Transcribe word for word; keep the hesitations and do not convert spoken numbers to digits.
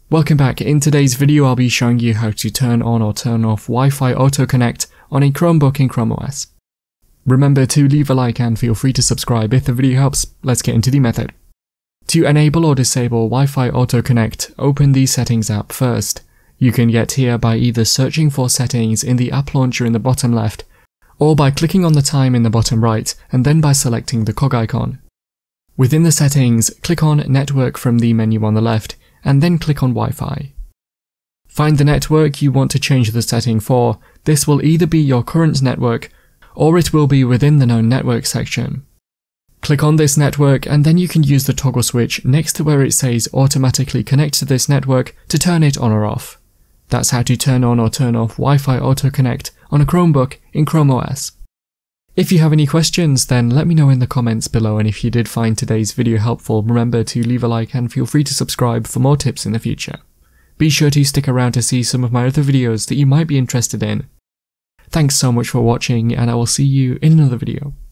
Welcome back. In today's video I'll be showing you how to turn on or turn off Wi-Fi Auto Connect on a Chromebook in ChromeOS. Remember to leave a like and feel free to subscribe if the video helps. Let's get into the method. To enable or disable Wi-Fi Auto Connect, open the Settings app first. You can get here by either searching for Settings in the app launcher in the bottom left, or by clicking on the time in the bottom right and then by selecting the cog icon. Within the settings, click on Network from the menu on the left and then click on Wi-Fi. Find the network you want to change the setting for. This will either be your current network or it will be within the known network section. Click on this network and then you can use the toggle switch next to where it says automatically connect to this network to turn it on or off. That's how to turn on or turn off Wi-Fi Auto Connect on a Chromebook in ChromeOS. If you have any questions, then let me know in the comments below, and if you did find today's video helpful, remember to leave a like and feel free to subscribe for more tips in the future. Be sure to stick around to see some of my other videos that you might be interested in. Thanks so much for watching, and I will see you in another video.